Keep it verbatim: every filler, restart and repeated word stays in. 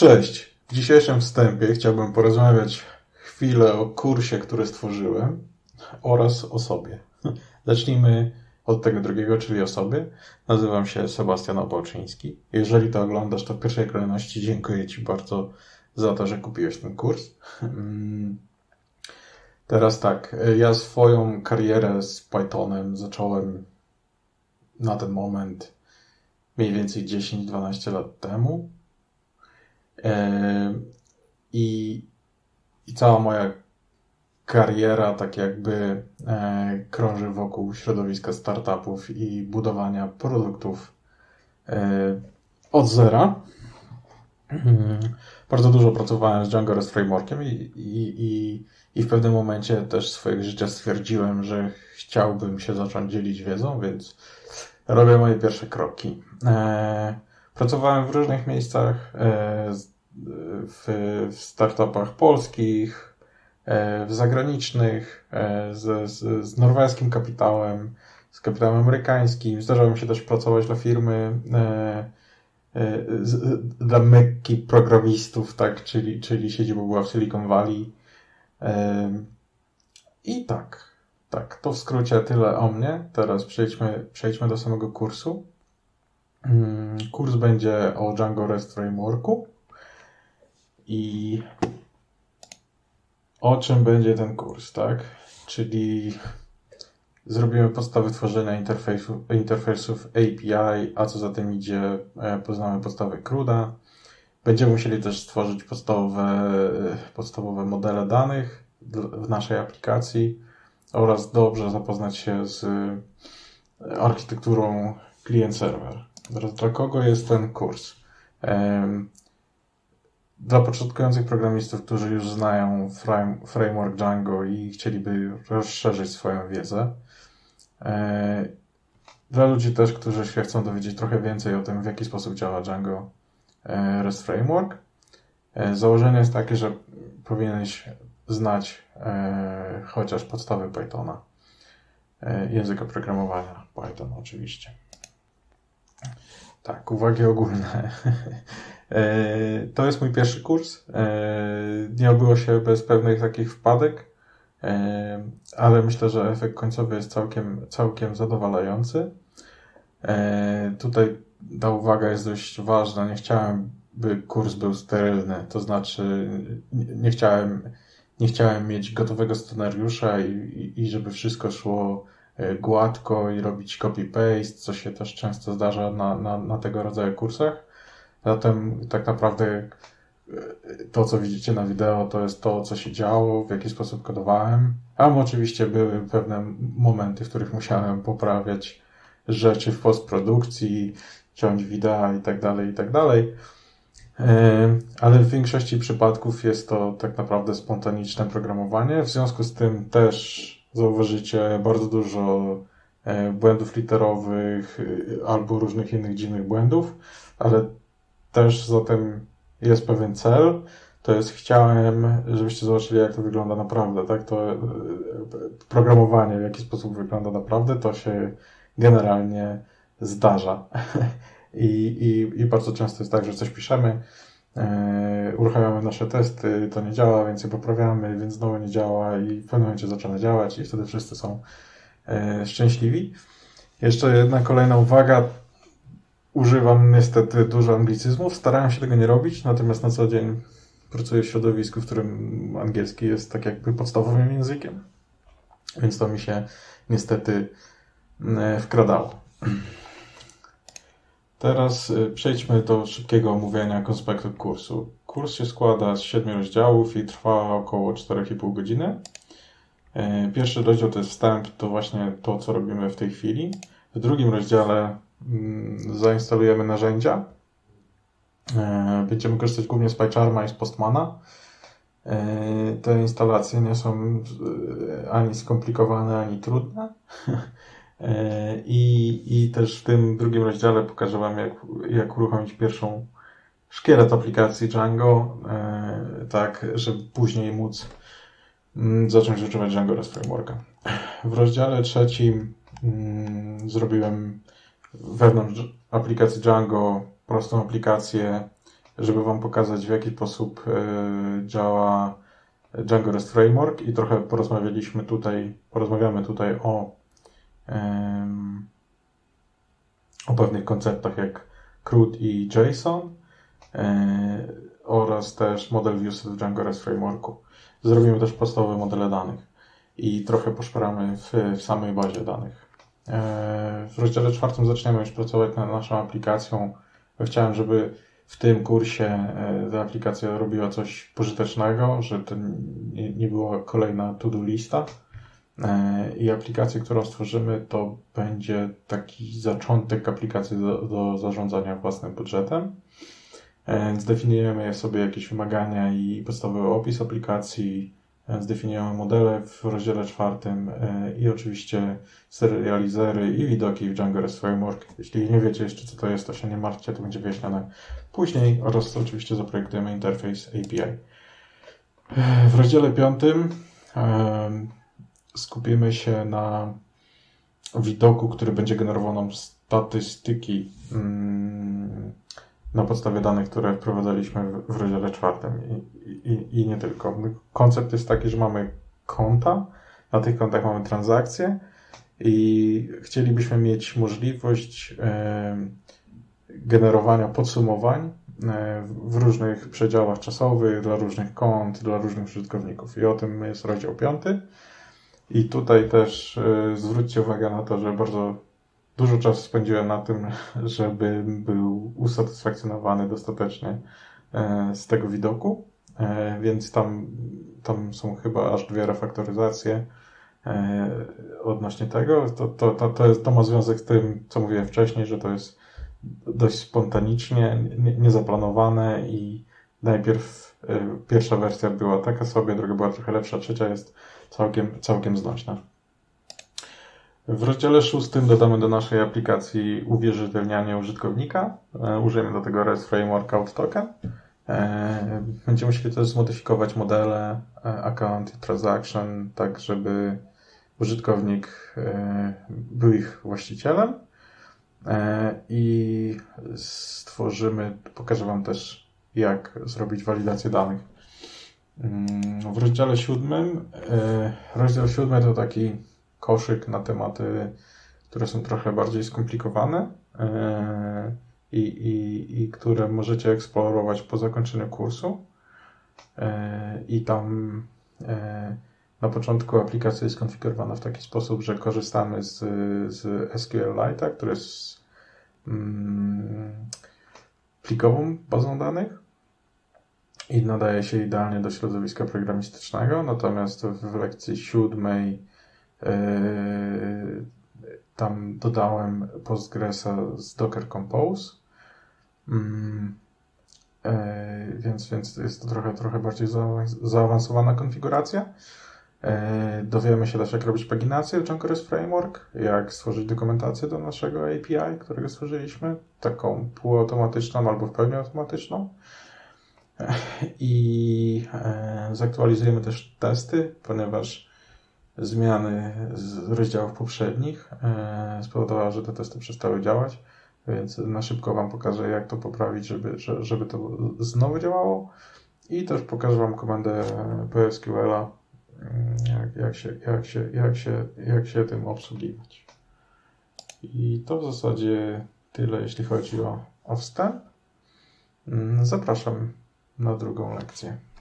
Cześć! W dzisiejszym wstępie chciałbym porozmawiać chwilę o kursie, który stworzyłem oraz o sobie. Zacznijmy od tego drugiego, czyli o sobie. Nazywam się Sebastian Opałczyński. Jeżeli to oglądasz, to w pierwszej kolejności dziękuję Ci bardzo za to, że kupiłeś ten kurs. Teraz tak, ja swoją karierę z Pythonem zacząłem na ten moment mniej więcej dziesięć dwanaście lat temu. I, i cała moja kariera tak jakby e, krąży wokół środowiska startupów i budowania produktów e, od zera. Hmm. Bardzo dużo pracowałem z Django REST Frameworkiem i, i, i, i w pewnym momencie też swojego życia stwierdziłem, że chciałbym się zacząć dzielić wiedzą, więc robię moje pierwsze kroki. E, pracowałem w różnych miejscach, e, w, w startupach polskich, w zagranicznych, z, z, z norweskim kapitałem, z kapitałem amerykańskim. Zdarzało mi się też pracować dla firmy, z, dla Mekki programistów, tak, czyli, czyli siedziba była w Silicon Valley. I tak, tak, to w skrócie tyle o mnie. Teraz przejdźmy, przejdźmy do samego kursu. Kurs będzie o Django REST Frameworku. I o czym będzie ten kurs, tak? Czyli zrobimy podstawy tworzenia interfejsów, interfejsów A P I, a co za tym idzie, poznamy podstawy CRUD'a. Będziemy musieli też stworzyć podstawowe, podstawowe modele danych w naszej aplikacji oraz dobrze zapoznać się z architekturą client-server. Teraz dla kogo jest ten kurs? Dla początkujących programistów, którzy już znają framework Django i chcieliby rozszerzyć swoją wiedzę. Dla ludzi też, którzy się chcą dowiedzieć trochę więcej o tym, w jaki sposób działa Django REST Framework. Założenie jest takie, że powinieneś znać chociaż podstawy Pythona, języka programowania Python oczywiście. Tak, uwagi ogólne. To jest mój pierwszy kurs. Nie obyło się bez pewnych takich wpadek, ale myślę, że efekt końcowy jest całkiem, całkiem zadowalający. Tutaj ta uwaga jest dość ważna. Nie chciałem, by kurs był sterylny, to znaczy nie chciałem, nie chciałem mieć gotowego scenariusza i, i, i żeby wszystko szło gładko i robić copy-paste, co się też często zdarza na, na, na tego rodzaju kursach. Zatem tak naprawdę to, co widzicie na wideo, to jest to, co się działo, w jaki sposób kodowałem. A oczywiście były pewne momenty, w których musiałem poprawiać rzeczy w postprodukcji, ciąć wideo i tak dalej, i tak dalej. Ale w większości przypadków jest to tak naprawdę spontaniczne programowanie. W związku z tym też zauważycie bardzo dużo błędów literowych albo różnych innych dziwnych błędów, ale też zatem jest pewien cel, to jest chciałem, żebyście zobaczyli, jak to wygląda naprawdę, tak? To programowanie, w jaki sposób wygląda naprawdę, to się generalnie zdarza. I, i, i bardzo często jest tak, że coś piszemy, e, uruchamiamy nasze testy, to nie działa, więc je poprawiamy, więc znowu nie działa i w pewnym momencie zaczyna działać i wtedy wszyscy są e, szczęśliwi. Jeszcze jedna kolejna uwaga. Używam niestety dużo anglicyzmów, starałem się tego nie robić, natomiast na co dzień pracuję w środowisku, w którym angielski jest tak jakby podstawowym językiem, więc to mi się niestety wkradało. Teraz przejdźmy do szybkiego omówienia konspektu kursu. Kurs się składa z siedmiu rozdziałów i trwa około cztery i pół godziny. Pierwszy rozdział to jest wstęp, to właśnie to, co robimy w tej chwili. W drugim rozdziale zainstalujemy narzędzia. Będziemy korzystać głównie z PyCharma i z Postmana. Te instalacje nie są ani skomplikowane, ani trudne. I, i też w tym drugim rozdziale pokażę Wam, jak, jak uruchomić pierwszą szkielet aplikacji Django, tak, żeby później móc zacząć używać Django REST Frameworka. W rozdziale trzecim zrobiłem wewnątrz aplikacji Django prostą aplikację żeby Wam pokazać, w jaki sposób działa Django REST Framework i trochę porozmawialiśmy tutaj, porozmawiamy tutaj o, o pewnych konceptach jak C R U D i JSON oraz też model views w Django REST Frameworku. Zrobimy też podstawowe modele danych i trochę poszperamy w, w samej bazie danych. W rozdziale czwartym zaczniemy już pracować nad naszą aplikacją. Chciałem, żeby w tym kursie ta aplikacja robiła coś pożytecznego, że to nie, nie była kolejna to-do lista. I aplikację, którą stworzymy, to będzie taki zaczątek aplikacji do, do zarządzania własnym budżetem. Zdefiniujemy sobie jakieś wymagania i podstawowy opis aplikacji, zdefiniujemy modele w rozdziale czwartym i oczywiście serializery i widoki w Django REST Framework. Jeśli nie wiecie jeszcze, co to jest, to się nie martwcie, to będzie wyjaśnione później oraz oczywiście zaprojektujemy interfejs A P I. W rozdziale piątym skupimy się na widoku, który będzie generował nam statystyki na podstawie danych, które wprowadzaliśmy w rozdziale czwartym i, i, i nie tylko. Koncept jest taki, że mamy konta, na tych kontach mamy transakcje i chcielibyśmy mieć możliwość e, generowania podsumowań e, w różnych przedziałach czasowych, dla różnych kont, dla różnych użytkowników. I o tym jest rozdział piąty. I tutaj też e, zwróćcie uwagę na to, że bardzo dużo czasu spędziłem na tym, żeby był usatysfakcjonowany dostatecznie z tego widoku, więc tam, tam są chyba aż dwie refaktoryzacje odnośnie tego. To, to, to, to, jest, to ma związek z tym, co mówiłem wcześniej, że to jest dość spontanicznie, niezaplanowane i najpierw pierwsza wersja była taka sobie, druga była trochę lepsza, trzecia jest całkiem, całkiem znośna. W rozdziale szóstym dodamy do naszej aplikacji uwierzytelnianie użytkownika. Użyjemy do tego REST Framework Out Token. Będziemy musieli też zmodyfikować modele account i transaction, tak żeby użytkownik był ich właścicielem. I stworzymy, pokażę Wam też, jak zrobić walidację danych. W rozdziale siódmym, rozdział siódmy to taki koszyk na tematy, które są trochę bardziej skomplikowane i, i, i które możecie eksplorować po zakończeniu kursu. I tam na początku aplikacja jest skonfigurowana w taki sposób, że korzystamy z, z SQLite, który jest mm, plikową bazą danych i nadaje się idealnie do środowiska programistycznego. Natomiast w lekcji siódmej tam dodałem Postgresa z Docker Compose, więc, więc jest to trochę, trochę bardziej zaawansowana konfiguracja. Dowiemy się też, jak robić paginację w Django REST Framework, jak stworzyć dokumentację do naszego A P I, którego stworzyliśmy, taką półautomatyczną albo w pełni automatyczną. I zaktualizujemy też testy, ponieważ zmiany z rozdziałów poprzednich spowodowały, że te testy przestały działać, więc na szybko Wam pokażę, jak to poprawić, żeby, żeby to znowu działało i też pokażę Wam komendę PSQL-a, jak, jak, się, jak, się, jak, się, jak się tym obsługiwać. I to w zasadzie tyle, jeśli chodzi o, o wstęp. Zapraszam na drugą lekcję.